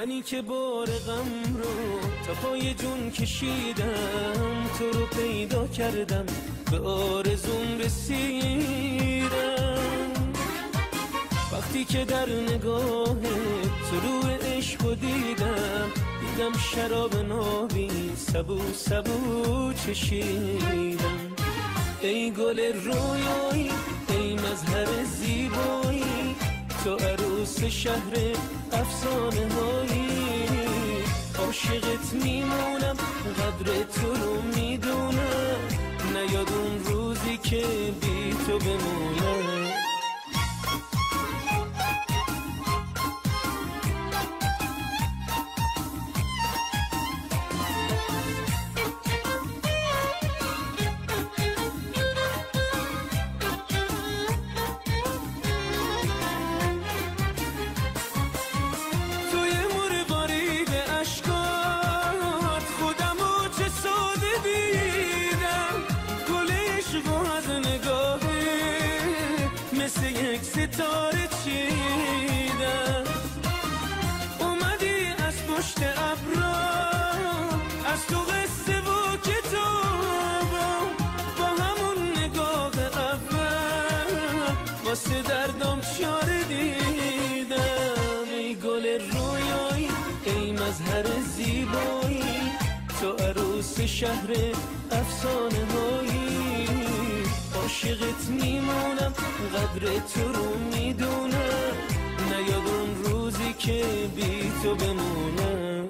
منی که بار غم رو تا پای جون کشیدم، تو رو پیدا کردم به آرزوم رسیدم. وقتی که در نگاه طلوع عشق رو دیدم شراب نابی سبو سبو چشیدم. ای گل رویایی ای مظهر زیبایی، تو عروس شهر افسانه هایی. عاشقت میمونم قدر تو رو میدونم، نیاد اون روزی که بی تو بمونم. ستاره چیدم اومدی از پشت ابرا، از تو قصه و کتابم، با همون نگاه اول واسه دردم چاره دیدم. ای گل رویایی ای مظهر زیبایی، تو عروس شهر افسانه هایی. عاشقت میمونم قدر تو رو میدونم، نیاد اون روزی که بی تو بمونم.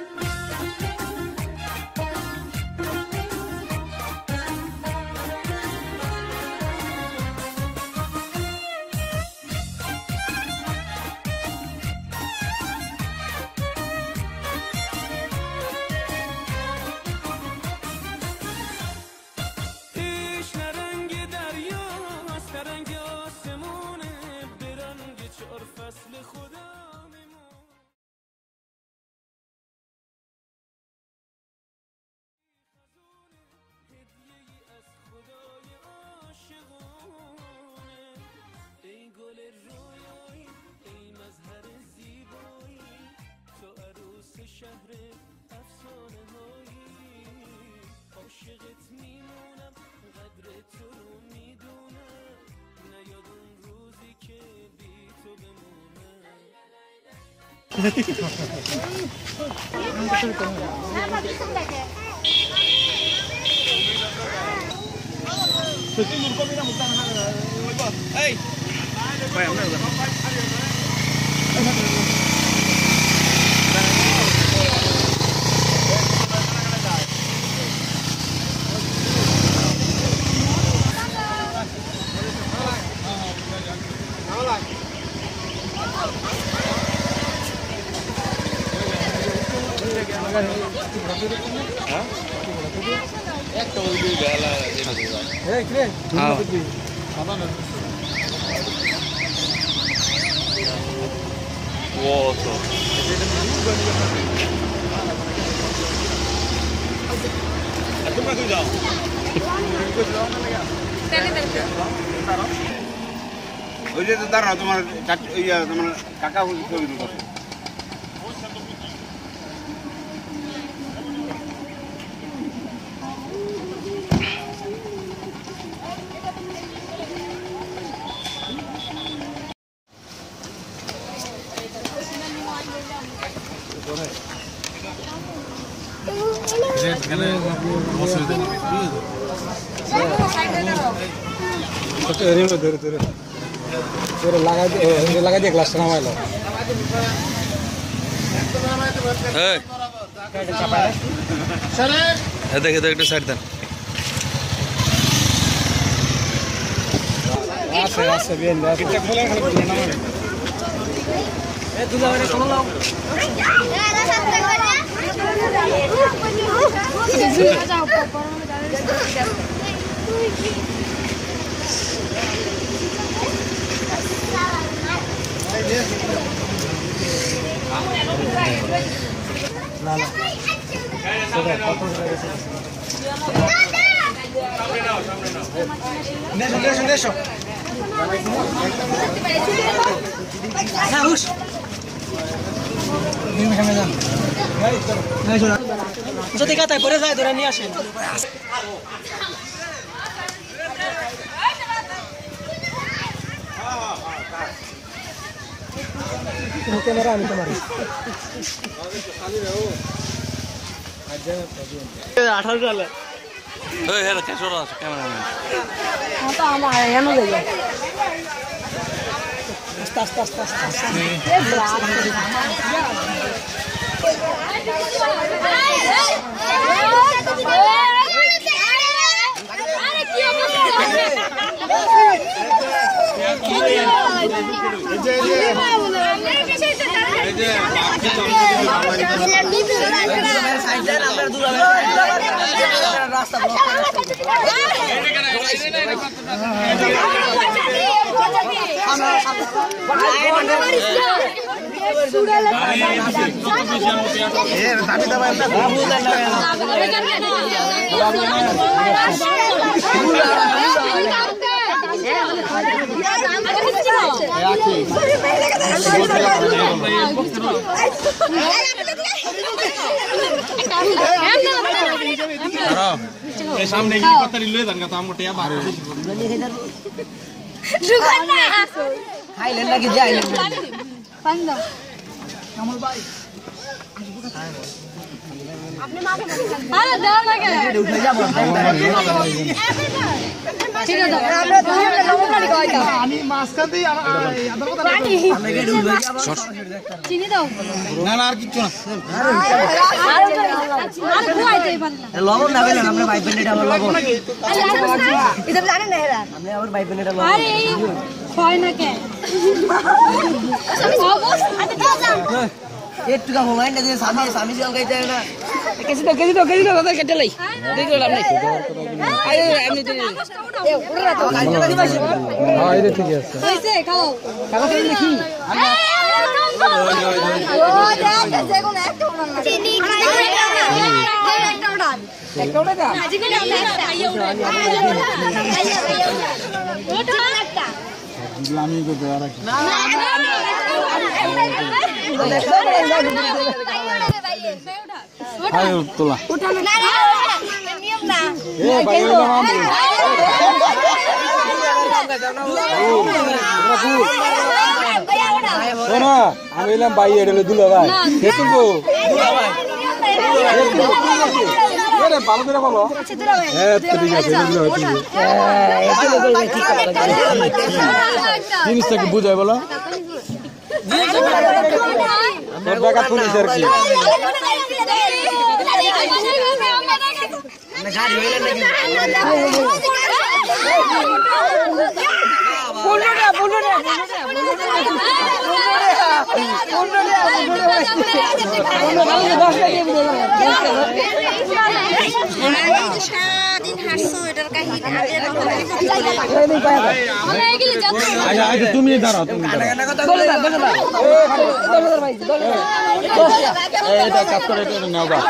شهر افسانه هایی. عاشقت میمونم قدر تو رو میدونم، نیاد اون روزی که بی تو بمونم. ওই যে দাঁড়াও তোমার তোমার কাকা ছবি তুলবো। लगा दिए ग्लास नामायला দেখে তো একটু সাইড দেন। আছে আছে bien এটা খোলা খোলা নামায় এ তুই যাবে কোন লাও যাও না না সেটা কত নেশো নেশো না হুশ যদি কাতায় পরে যায় ধরে নিয়ে আসেন ক্যামেরা আমি তোমার 18 সালে ওই হেরা কেশর আছে ক্যামেরাম্যান তো আমার এনো যাই আস্তে আস্তে সামনে কি কথা লয়ে যান কথা আমটা या बाहर খাইলেন নাকি যাইলেন পানি দাও কামল ভাই আপনি মাকে আরে দাও না কেন উঠে যাব ঠিক আছে আমরা দুইটা লবণ কইতা আমি মাছ খাতেই আদা কথা আমরা গেড়ে উঠে যাব চিনি দাও না না আর কিছু না আর খুয়াইতে পারলা লবণ না গেলে আমরা ভাই পেনেটা লবণ এটা জানেন না হেরা আমরা আবার ভাই পেনেটা লবণ আরে খয় না কে অবস আতে দাও একটু কা মোবাইল না দিয়ে স্বামী সঙ্গ গাইতে না কেজি তো দাদা কেটে লাই দেখলাম নাই আরে এমনি তো এ ওরা তো কালকে দিবাস হ্যাঁ এটা ঠিক আছে হইছে খাও খাও তো দেখি ও যা দেখো না একটা ওড়ান না চিনি একটা ওড়ান আজি করে আমরা খাইয়া ওড়ান ওটা একটা আমি তো দেয়া রাখি না আয় তোলা উঠানো না নিয়ম না এ ভাই ওলা মাম শোনা আমি এলাম ভাই এডলে দুলা ভাই কে তুলবো দুলা ভাই আরে ভালো করে বলো হ্যাঁ ঠিক আছে জিনিসটাকে বুঝাই বলো তোর টাকা পুলিশ আর কি তুমি দাঁড়াও তুমি কাজ করে নেও বা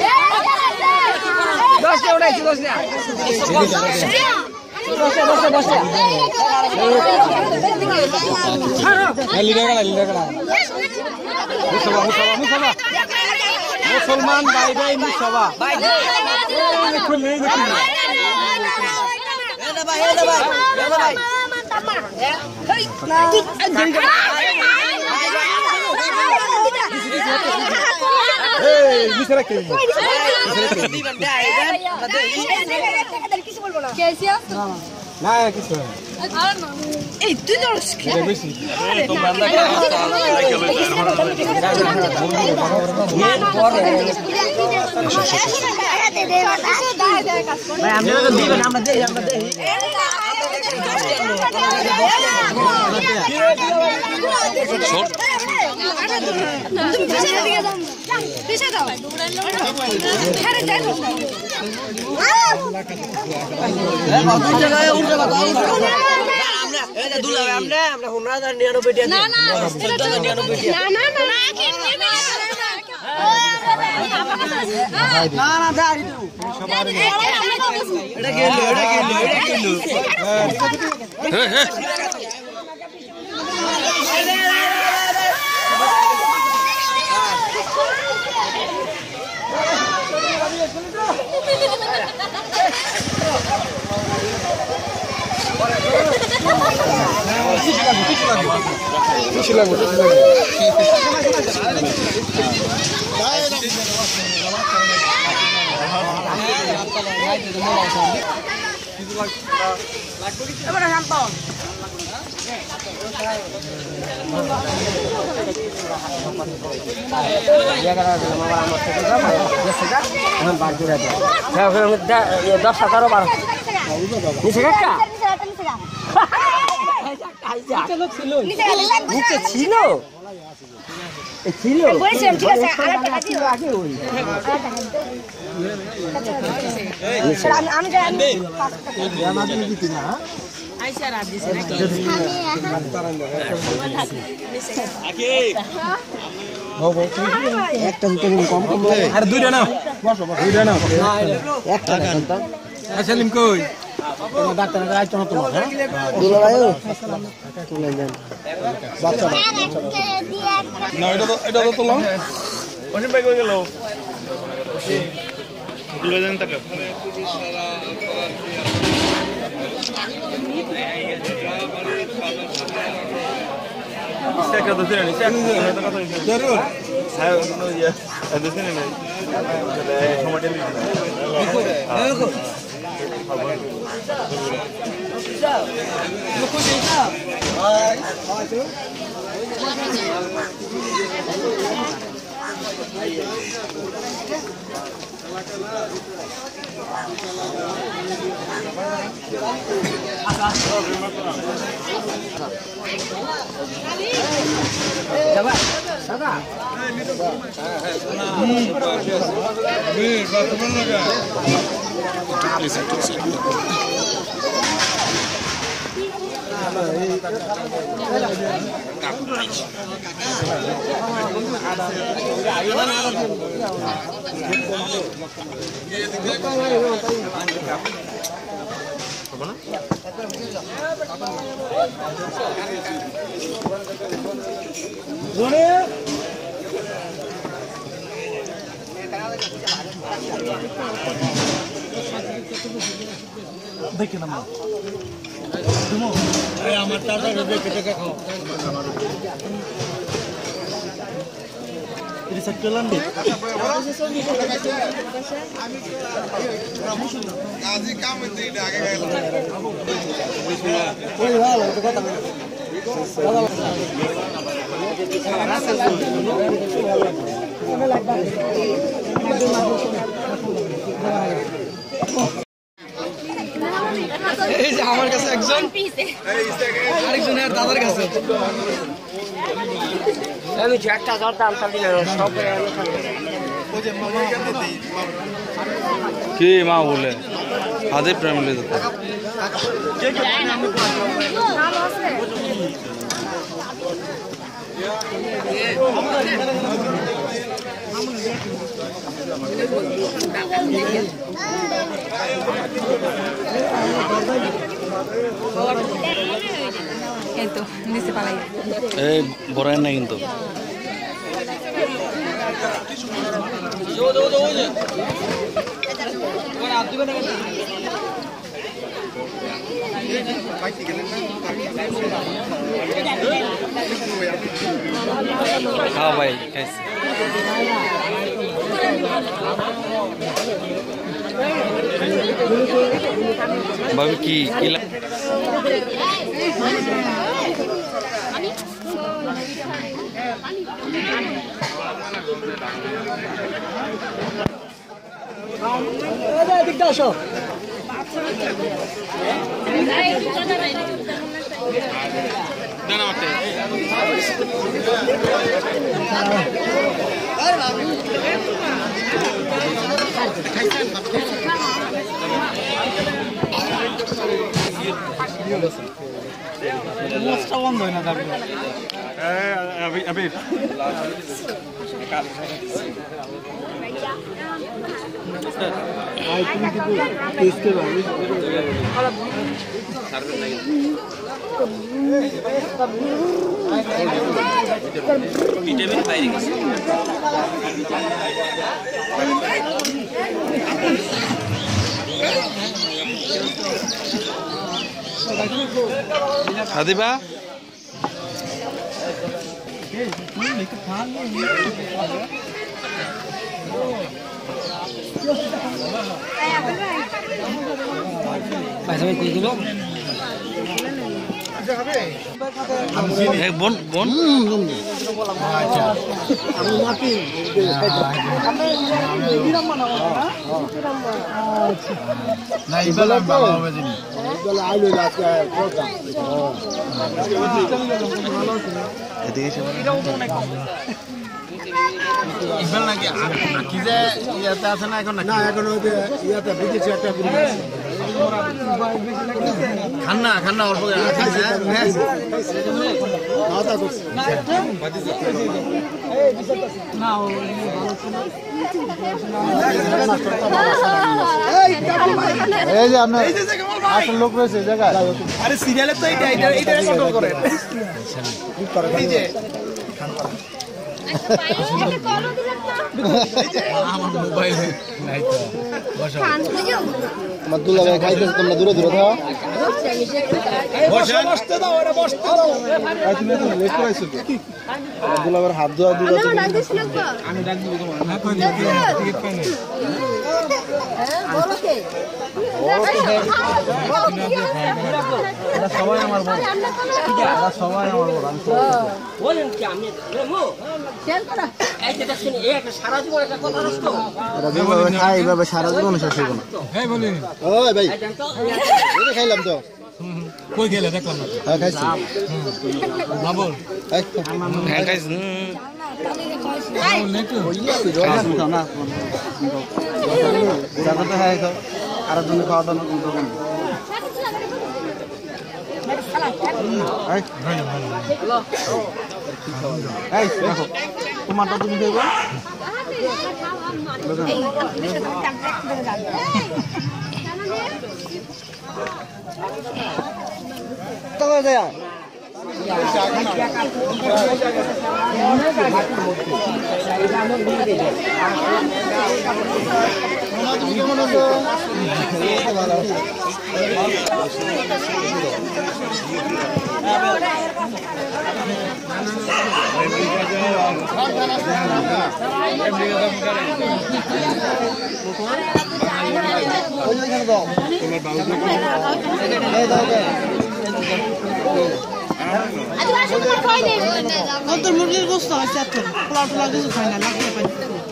মুসলমান ভাই ভাই মুসবা না কিছু এই তুই তো বেশি একটা দুটো কম কম আর দুইটা নাও দুইটা নাও একটা সেলিম কই ডাক্তারের রাইট না তোমার হ্যাঁ দুলো ভাই তুলে দেন বাচ্চা না এটা তো তোলাম অসীম ভাই কই গেল তুলে দেন তাকে Saya kata sini ni, saya kata ini. জরুর Saya no ya, ada sini ni. Ada cuma dia ni. এই যে আমার কাছে একজন আরেকজনের দাদার কাছে আমি একটা ধরতাম তাহলে সব কি মা বলে আদে প্রেম লে যেত Itu, ini sepalanya. বড়াই না কিন্তু हाँ भाई कैसे भाभी की দিকটা আসো বন্ধ হয় না अभी ভিটামিন বাইরে গেছে আদিবা বন বন ইফাল নাকি কি যে ইয়াতে আছে না এখন না এখন ইয়াতে বুঝেছি একটা খান্না অল্প এই যে আপনার আসল লোক রয়েছে জায়গায় আরে সিরিয়ালে তো এইটা কন্ট্রোল করে এই যে আমার মোবাইলে নাই তো বসো আমার দুলা ভাই খাইতেছে তোমরা দূরে দূরে থাকো বসতে দাও ওরে বসতে দাও তুমি তো লেট করাইছো তো দুলা ভাইয়ের হাত ধোয়া দুলা তো আমি ডাক দিব তোমার না কই টিকিট পাই না এটা সবাই আমার বড় এটা সবাই আমার বড় আমি বলেন কি আমি রেমো খেয়াল করা এই যে দেখছেন এই একটা সারা জীবন একটা কথা নষ্ট এটা দুলা ভাই খাই এইভাবে সারা জীবন শেষ হবে না এই বলি ওই ভাই এটা খাইলাম তো কই গেলে দেখলাম না হ্যাঁ খাইছি না বল হ্যাঁ গাইস আর জন্য খাওয়া দাওয়া তোমারটা তুমি দেবো মুরগির গোস্ত আছে এত পোলা টোলা কিছু খায় না লাগতে পারে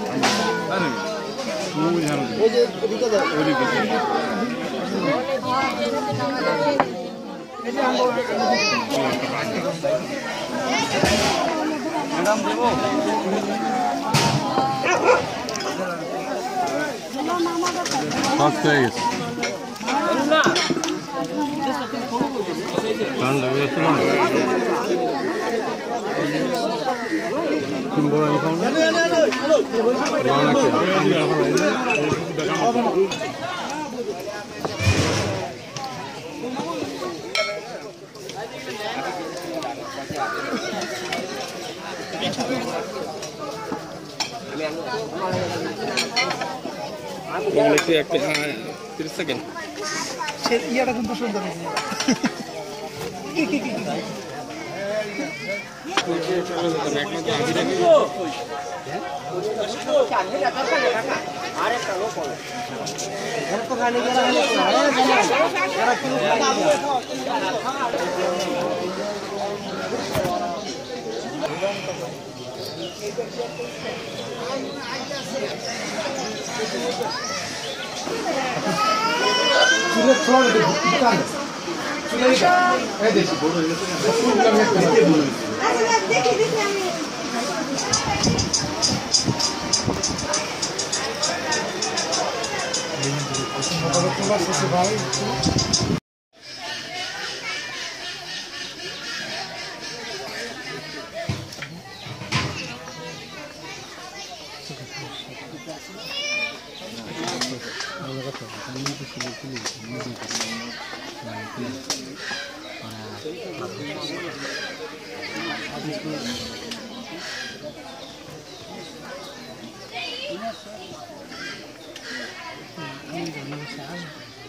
একটা 30 সেকেন্ড সে ইয়াটা কিন্তু সুন্দর হয়েছে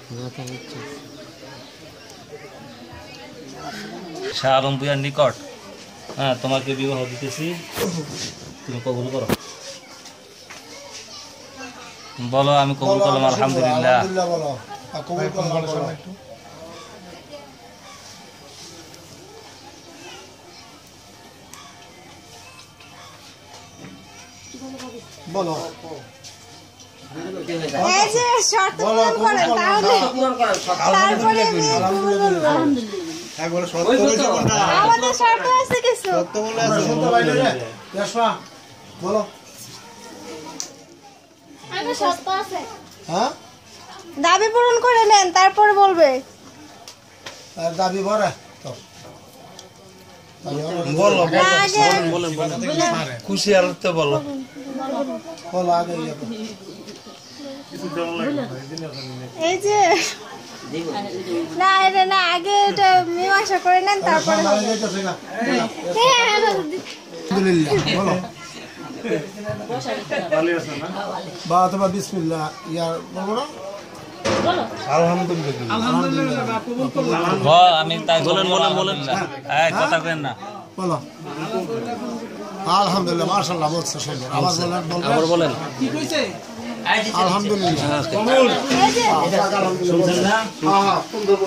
শাহ আলম ভূঁইয়ার নিকট হ্যাঁ তোমাকে বিবাহ দিতেছি, তুমি কবুল করো। বলো আমি কবুল করলাম আলহামদুলিল্লাহ। বলো কবুল করলাম বলো এই যে শর্ত পূরণ করেন তাহলে তারপরে এক বলে শর্ত রয়েছে কোনটা? আমাদের শর্ত আছে কিছু। শর্ত বলে আছে শুনতে পাইলে রে ইয়াশফা বলো। আমাদের শর্ত আছে। হ্যাঁ দাবি পূরণ করে নেন তারপরে বলবে। আর দাবি ভরে তো বলো বলেন খুশি আর তো বলো বলো আগে ইয়ে করো। এই যে না এটা না আগে এটা মীমাংসা করে নেন তারপরে মারা যাইতেছে না আলহামদুলিল্লাহ বলো বা তোমার বিসমিল্লাহ ইয়ার বলবো না আলহামদুলিল্লাহ আমি তাই বলেন এই কথা কেন না বলো আলহামদুলিল্লাহ মাশাআল্লাহ বলছো সুন্দর আওয়াজ বলেন কি কইছে আলহামদুলিল্লাহ এই যে শুনছেন না হ্যাঁ সুন্দর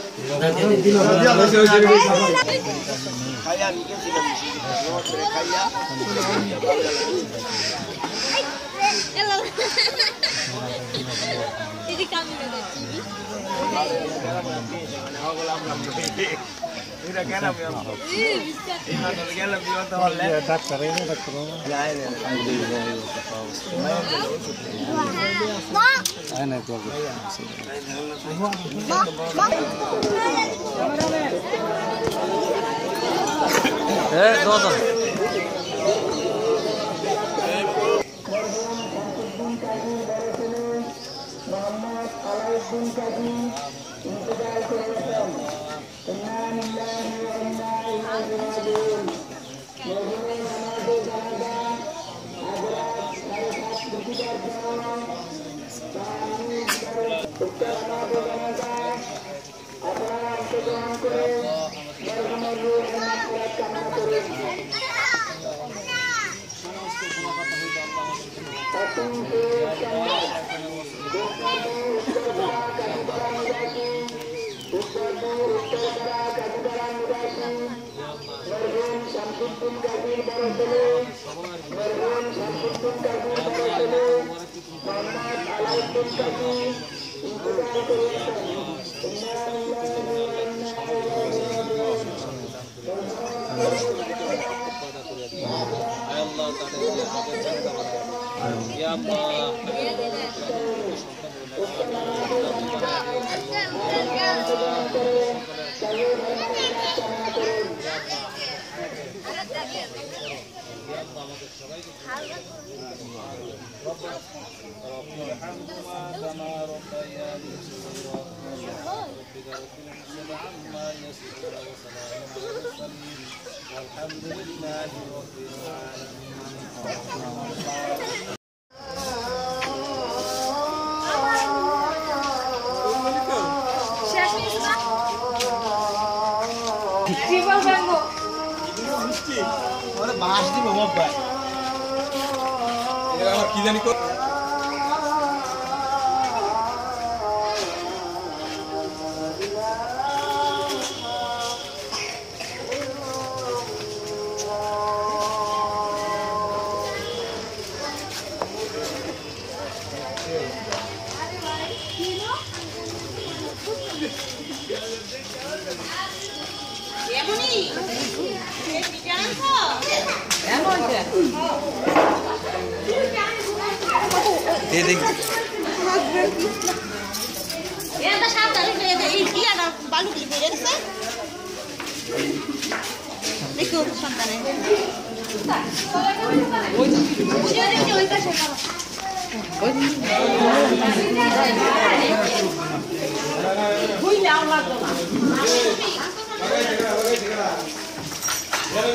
কি জানি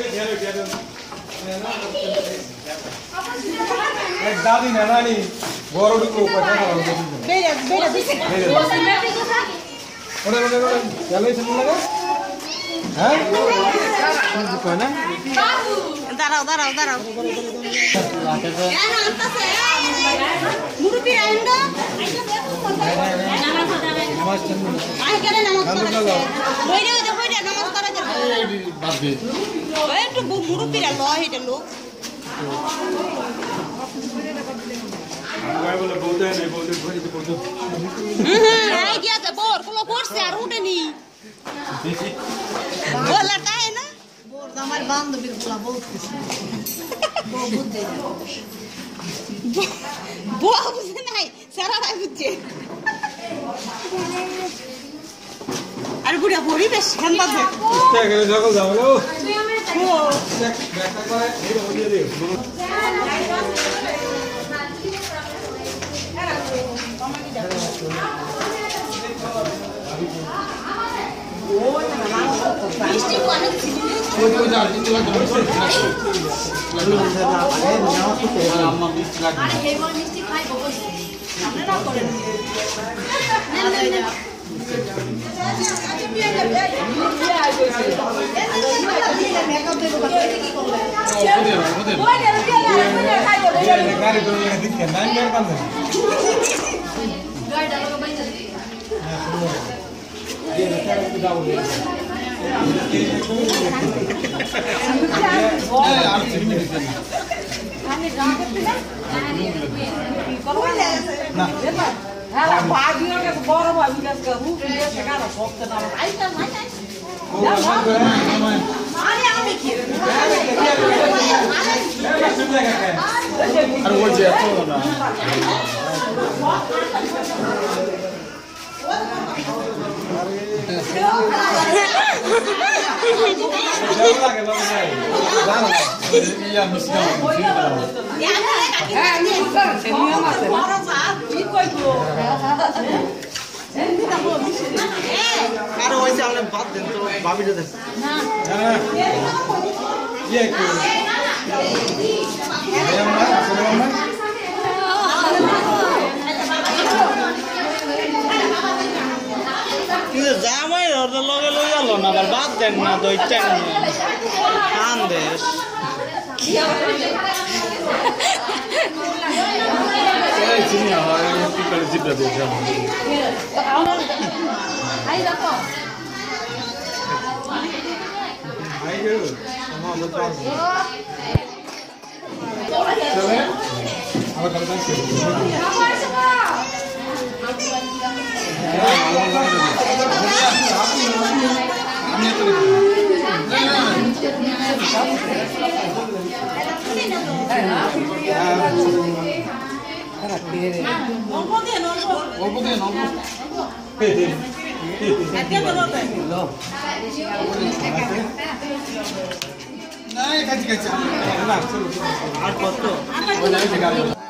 দাদি না নানি বড় ঢুকো পয়সা দাও ওরে ওরে ওরে চলে শুনুন লাগে হ্যাঁ কই না দাঁড়াও মুরুবি আইন্দা আমার বান্ধবীর বলা বলতেছে বুয়া বুঝে নাই সারা ভাই বুঝছে আর বুড়া বুড়ি বেশ ঠান্ডা থাকে জগল যাবো মিষ্টি অনেক মিষ্টি খাই আপনারা করেন আরে ওই যে আমরা বাদ দেন তো ভাবিটা দেন ये को জামাই ওর লগে লই আলো না আবার বাদ দেন না দইটা খান দেশ এই চিনি হয় কি করে জিপটা দিয়ে যাবো আই দেখো আই গো আমার মত আছে চলে আবার কথা আছে আমি তো আর কত